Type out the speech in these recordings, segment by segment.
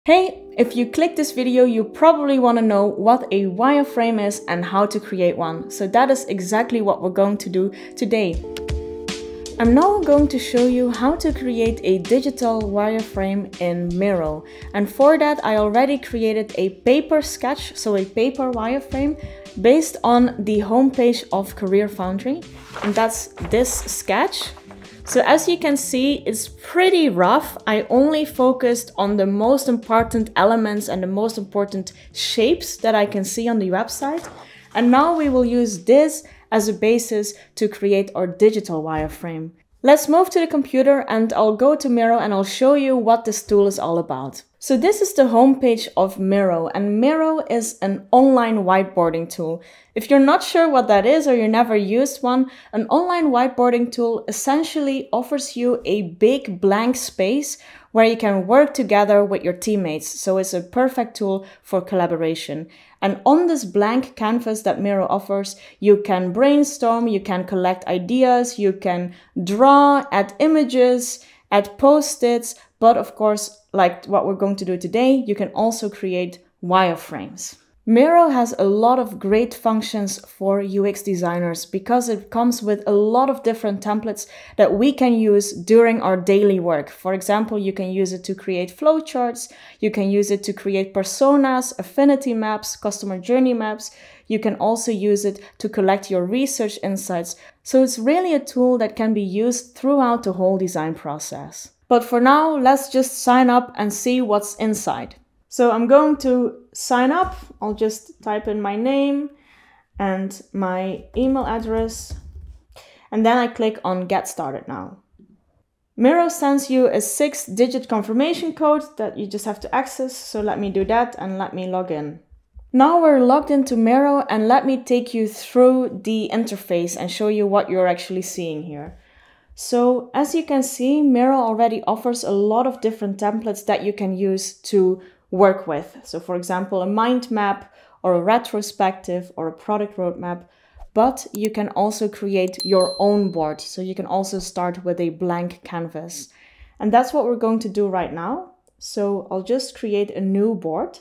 Hey, if you click this video, you probably want to know what a wireframe is and how to create one. So that is exactly what we're going to do today. I'm now going to show you how to create a digital wireframe in Miro. And for that, I already created a paper sketch, so a paper wireframe, based on the homepage of CareerFoundry. And that's this sketch. So as you can see, it's pretty rough. I only focused on the most important elements and the most important shapes that I can see on the website. And now we will use this as a basis to create our digital wireframe. Let's move to the computer and I'll go to Miro and I'll show you what this tool is all about. So this is the homepage of Miro, and Miro is an online whiteboarding tool. If you're not sure what that is or you never used one, an online whiteboarding tool essentially offers you a big blank space where you can work together with your teammates. So it's a perfect tool for collaboration. And on this blank canvas that Miro offers, you can brainstorm, you can collect ideas, you can draw, add images, add post-its, but of course, like what we're going to do today, you can also create wireframes. Miro has a lot of great functions for UX designers because it comes with a lot of different templates that we can use during our daily work. For example, you can use it to create flowcharts, you can use it to create personas, affinity maps, customer journey maps. You can also use it to collect your research insights. So it's really a tool that can be used throughout the whole design process. But for now, let's just sign up and see what's inside. So I'm going to sign up. I'll just type in my name and my email address. And then I click on Get Started Now. Miro sends you a 6-digit confirmation code that you just have to access. So let me do that and let me log in. Now we're logged into Miro and let me take you through the interface and show you what you're actually seeing here. So as you can see, Miro already offers a lot of different templates that you can use to work with. So for example, a mind map or a retrospective or a product roadmap, but you can also create your own board. So you can also start with a blank canvas. And that's what we're going to do right now. So I'll just create a new board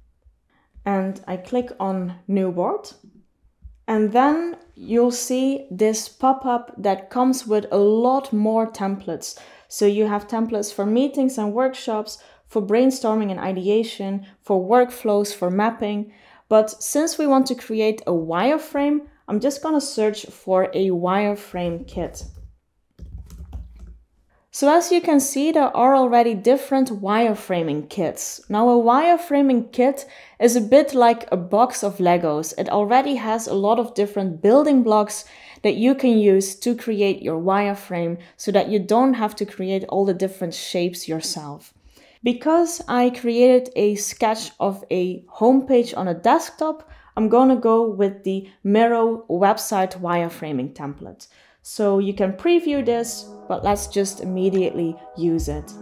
and I click on New Board. And then you'll see this pop-up that comes with a lot more templates. So you have templates for meetings and workshops, for brainstorming and ideation, for workflows, for mapping. But since we want to create a wireframe, I'm just going to search for a wireframe kit. So as you can see, there are already different wireframing kits. Now a wireframing kit is a bit like a box of Legos. It already has a lot of different building blocks that you can use to create your wireframe so that you don't have to create all the different shapes yourself. Because I created a sketch of a homepage on a desktop, I'm going to go with the Miro website wireframing template. So you can preview this, but let's just immediately use it.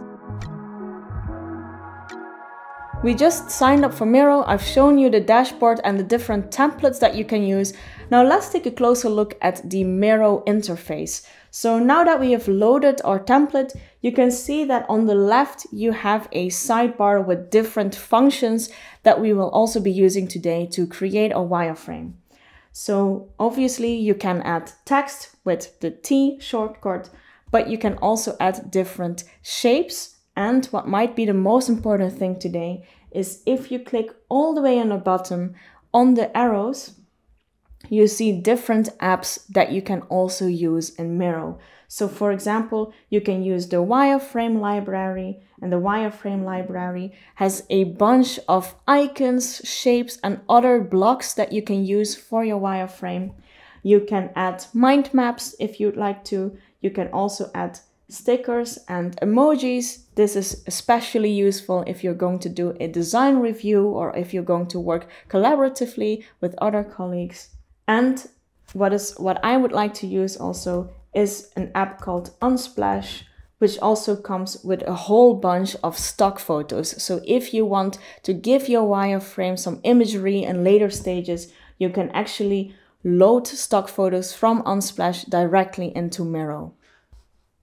We just signed up for Miro. I've shown you the dashboard and the different templates that you can use. Now let's take a closer look at the Miro interface. So now that we have loaded our template, you can see that on the left you have a sidebar with different functions that we will also be using today to create a wireframe. So obviously you can add text with the T shortcut, but you can also add different shapes. And what might be the most important thing today is if you click all the way on the bottom on the arrows, you see different apps that you can also use in Miro. So for example, you can use the wireframe library, and the wireframe library has a bunch of icons, shapes, and other blocks that you can use for your wireframe. You can add mind maps if you'd like to. You can also add stickers and emojis. This is especially useful if you're going to do a design review or if you're going to work collaboratively with other colleagues. And what I would like to use also is an app called Unsplash, which also comes with a whole bunch of stock photos. So if you want to give your wireframe some imagery in later stages, you can actually load stock photos from Unsplash directly into Miro.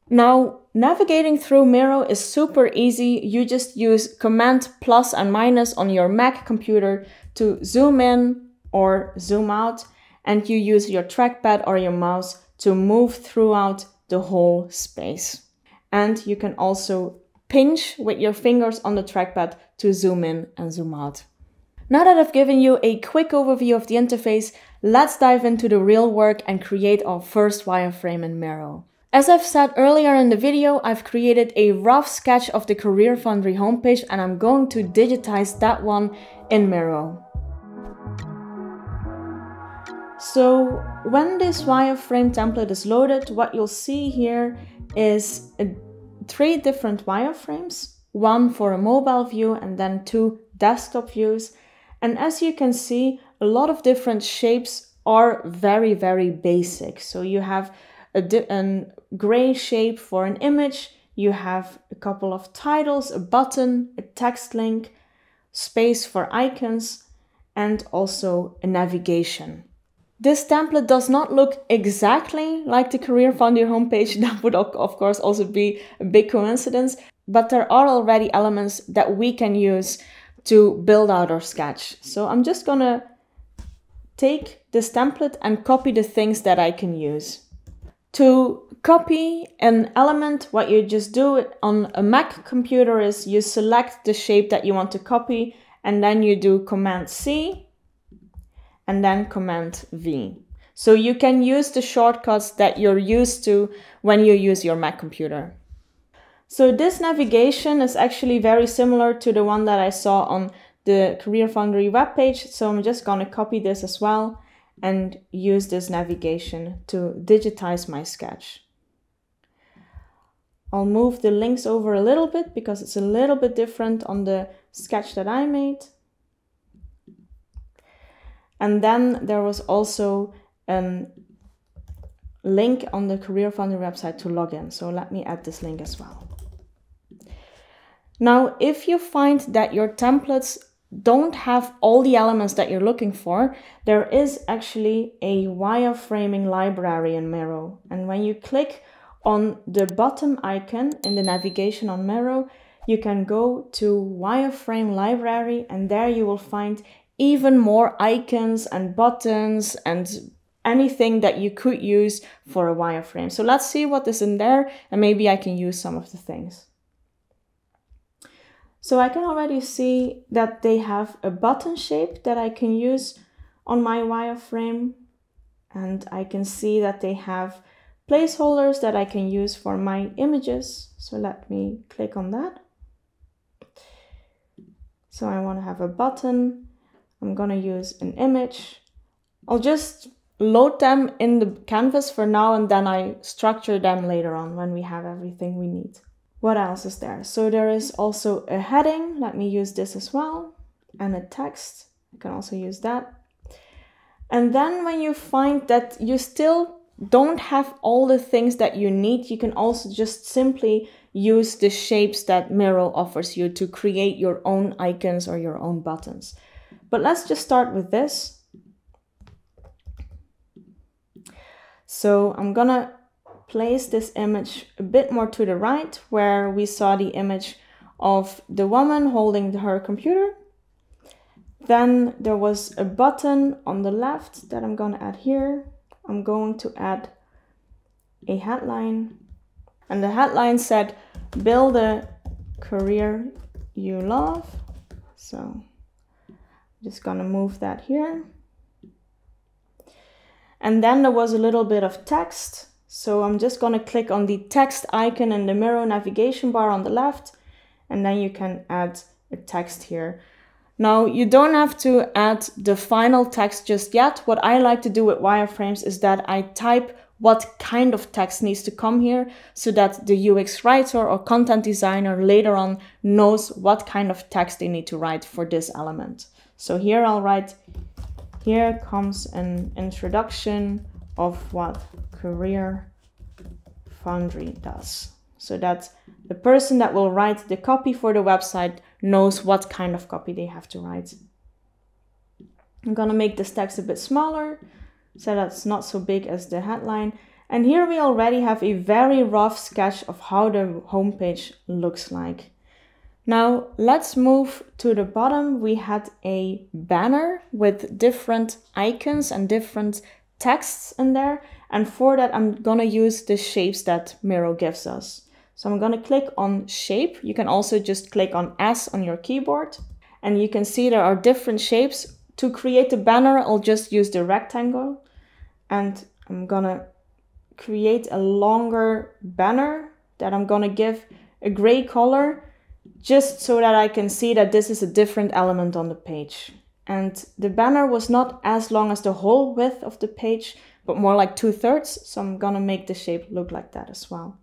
Now, navigating through Miro is super easy. You just use Command plus and minus on your Mac computer to zoom in or zoom out, and you use your trackpad or your mouse to move throughout the whole space. And you can also pinch with your fingers on the trackpad to zoom in and zoom out. Now that I've given you a quick overview of the interface, let's dive into the real work and create our first wireframe in Miro. As I've said earlier in the video, I've created a rough sketch of the CareerFoundry homepage and I'm going to digitize that one in Miro. So when this wireframe template is loaded, what you'll see here is 3 different wireframes, one for a mobile view and then 2 desktop views. And as you can see, a lot of different shapes are very, very basic. So you have a gray shape for an image, you have a couple of titles, a button, a text link, space for icons, and also a navigation. This template does not look exactly like the CareerFoundry homepage. That would of course also be a big coincidence, but there are already elements that we can use to build out our sketch. So I'm just gonna take this template and copy the things that I can use. To copy an element, what you just do on a Mac computer is you select the shape that you want to copy and then you do Command C and then Command V. So you can use the shortcuts that you're used to when you use your Mac computer. So this navigation is actually very similar to the one that I saw on the CareerFoundry webpage. So I'm just going to copy this as well and use this navigation to digitize my sketch. I'll move the links over a little bit because it's a little bit different on the sketch that I made. And then there was also a link on the CareerFoundry website to log in. So let me add this link as well. Now, if you find that your templates don't have all the elements that you're looking for, there is actually a wireframing library in Miro. And when you click on the bottom icon in the navigation on Miro, you can go to wireframe library and there you will find even more icons and buttons and anything that you could use for a wireframe. So let's see what is in there and maybe I can use some of the things. So I can already see that they have a button shape that I can use on my wireframe. And I can see that they have placeholders that I can use for my images. So let me click on that. So I want to have a button. I'm going to use an image. I'll just load them in the canvas for now and then I structure them later on when we have everything we need. What else is there? So there is also a heading. Let me use this as well. And a text. I can also use that. And then when you find that you still don't have all the things that you need, you can also just simply use the shapes that Miro offers you to create your own icons or your own buttons. But let's just start with this. So I'm gonna place this image a bit more to the right where we saw the image of the woman holding her computer. Then there was a button on the left that I'm going to add here. I'm going to add a headline and the headline said, "Build a career you love." So I'm just going to move that here. And then there was a little bit of text. So I'm just going to click on the text icon in the Miro navigation bar on the left, and then you can add a text here. Now, you don't have to add the final text just yet. What I like to do with wireframes is that I type what kind of text needs to come here so that the UX writer or content designer later on knows what kind of text they need to write for this element. So here I'll write, "Here comes an introduction of what CareerFoundry does," so that the person that will write the copy for the website knows what kind of copy they have to write. I'm gonna make this text a bit smaller so that's not so big as the headline. And here we already have a very rough sketch of how the homepage looks like. Now let's move to the bottom. We had a banner with different icons and different texts in there. And for that, I'm gonna use the shapes that Miro gives us. So I'm gonna click on shape. You can also just click on S on your keyboard. And you can see there are different shapes. To create the banner, I'll just use the rectangle. And I'm gonna create a longer banner that I'm gonna give a gray color, just so that I can see that this is a different element on the page. And the banner was not as long as the whole width of the page, but more like 2/3. So I'm gonna make the shape look like that as well.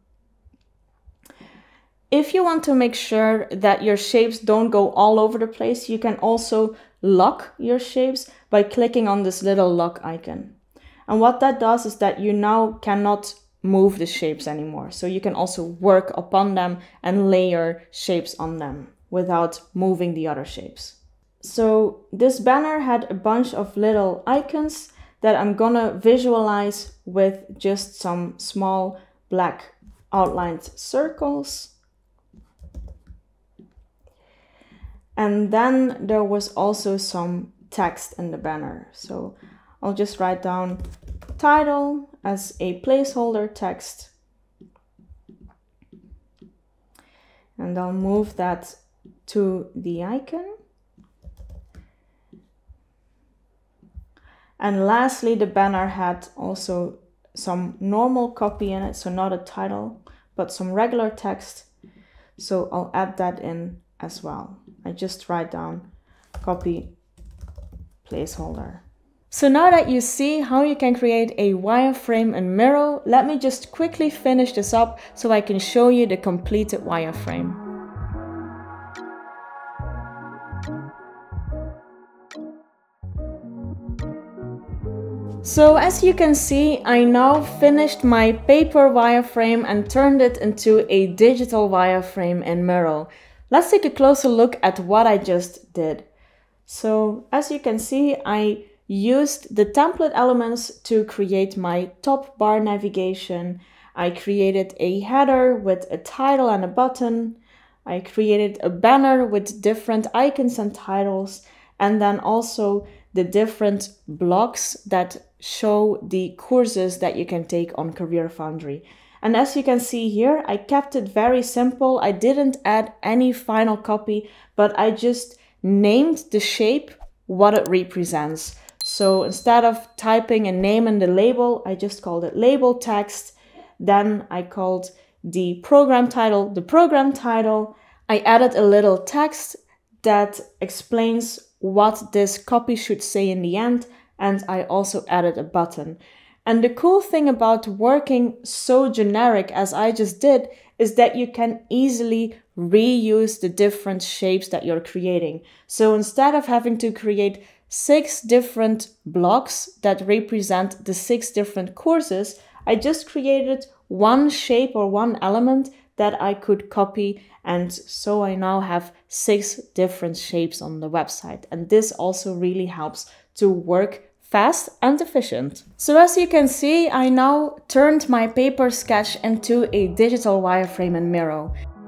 If you want to make sure that your shapes don't go all over the place, you can also lock your shapes by clicking on this little lock icon. And what that does is that you now cannot move the shapes anymore. So you can also work upon them and layer shapes on them without moving the other shapes. So this banner had a bunch of little icons that I'm gonna visualize with just some small black outlined circles. And then there was also some text in the banner. So I'll just write down title as a placeholder text. And I'll move that to the icon. And lastly, the banner had also some normal copy in it, so not a title, but some regular text. So I'll add that in as well. I just write down copy placeholder. So now that you see how you can create a wireframe in Miro, let me just quickly finish this up so I can show you the completed wireframe. So as you can see, I now finished my paper wireframe and turned it into a digital wireframe in Miro. Let's take a closer look at what I just did. So as you can see, I used the template elements to create my top bar navigation. I created a header with a title and a button. I created a banner with different icons and titles, and then also the different blocks that show the courses that you can take on CareerFoundry. And as you can see here, I kept it very simple. I didn't add any final copy, but I just named the shape what it represents. So instead of typing a name in the label, I just called it label text. Then I called the program title the program title. I added a little text that explains what this copy should say in the end, and I also added a button. And the cool thing about working so generic as I just did is that you can easily reuse the different shapes that you're creating. So instead of having to create 6 different blocks that represent the 6 different courses, I just created one shape or one element that I could copy, and so I now have 6 different shapes on the website. And this also really helps to work fast and efficient. So as you can see, I now turned my paper sketch into a digital wireframe in Miro.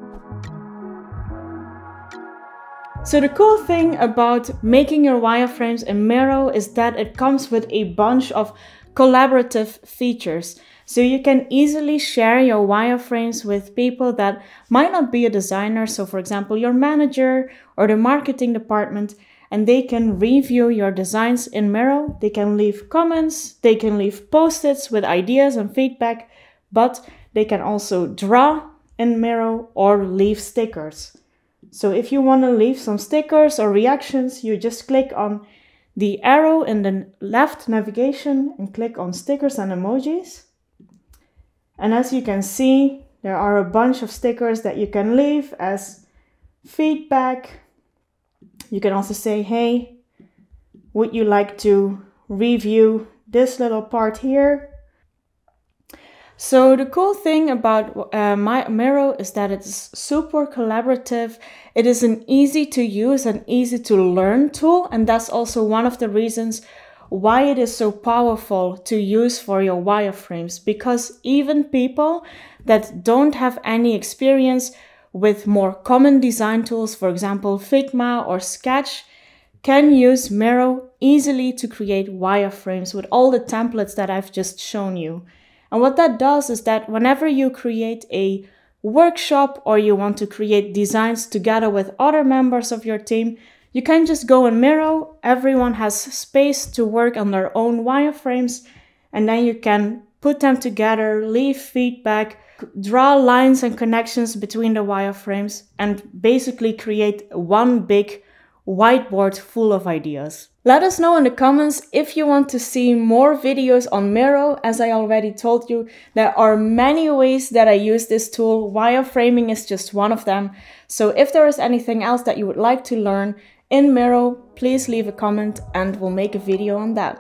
So the cool thing about making your wireframes in Miro is that it comes with a bunch of collaborative features. So you can easily share your wireframes with people that might not be a designer. So for example, your manager or the marketing department, and they can review your designs in Miro. They can leave comments, they can leave post-its with ideas and feedback, but they can also draw in Miro or leave stickers. So if you want to leave some stickers or reactions, you just click on the arrow in the left navigation and click on stickers and emojis. And as you can see, there are a bunch of stickers that you can leave as feedback. You can also say, hey, would you like to review this little part here? So the cool thing about Miro is that it's super collaborative. It is an easy to use and easy to learn tool. And that's also one of the reasons why it is so powerful to use for your wireframes, because even people that don't have any experience with more common design tools, for example, Figma or Sketch, can use Miro easily to create wireframes with all the templates that I've just shown you. And what that does is that whenever you create a workshop or you want to create designs together with other members of your team, you can just go in Miro, everyone has space to work on their own wireframes, and then you can put them together, leave feedback, draw lines and connections between the wireframes, and basically create one big whiteboard full of ideas. Let us know in the comments if you want to see more videos on Miro. As I already told you, there are many ways that I use this tool. Wireframing is just one of them. So if there is anything else that you would like to learn in Miro, please leave a comment and we'll make a video on that.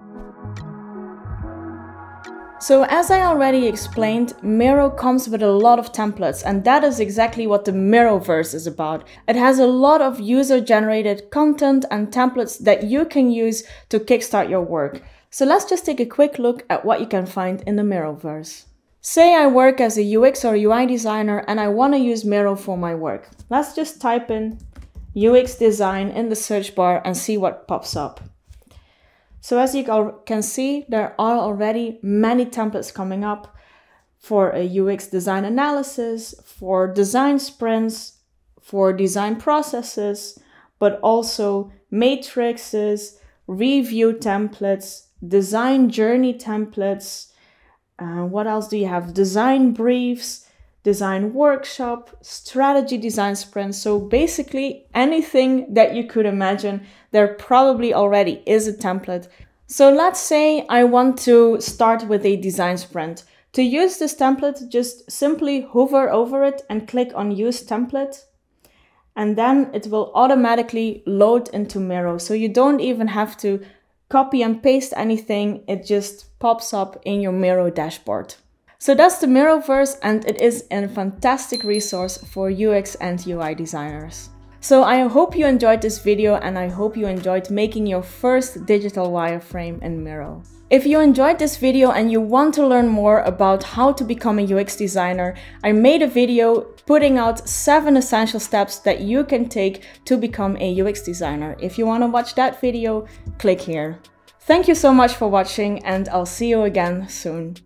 So as I already explained, Miro comes with a lot of templates, and that is exactly what the Miroverse is about. It has a lot of user-generated content and templates that you can use to kickstart your work. So let's just take a quick look at what you can find in the Miroverse. Say I work as a UX or UI designer and I want to use Miro for my work. Let's just type in UX design in the search bar and see what pops up. So as you can see, there are already many templates coming up for a UX design analysis, for design sprints, for design processes, but also matrices, review templates, design journey templates. What else do you have? Design briefs, design workshop, strategy design sprints. So basically anything that you could imagine, there probably already is a template. So let's say I want to start with a design sprint. To use this template, just simply hover over it and click on Use Template. And then it will automatically load into Miro. So you don't even have to copy and paste anything. It just pops up in your Miro dashboard. So that's the Miroverse, and it is a fantastic resource for UX and UI designers. So I hope you enjoyed this video, and I hope you enjoyed making your first digital wireframe in Miro. If you enjoyed this video and you want to learn more about how to become a UX designer, I made a video putting out 7 essential steps that you can take to become a UX designer. If you want to watch that video, click here. Thank you so much for watching, and I'll see you again soon.